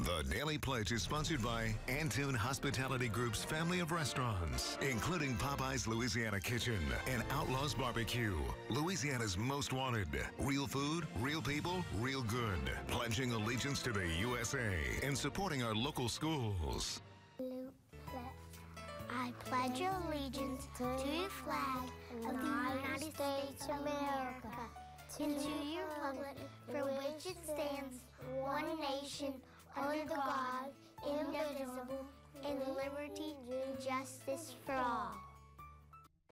The Daily Pledge is sponsored by Antune Hospitality Group's family of restaurants, including Popeye's Louisiana Kitchen and Outlaws Barbecue, Louisiana's most wanted. Real food, real people, real good. Pledging allegiance to the USA and supporting our local schools. I pledge allegiance to the flag of the United States of America and to the republic for which it stands, one nation, under God, indivisible, and liberty and justice for all.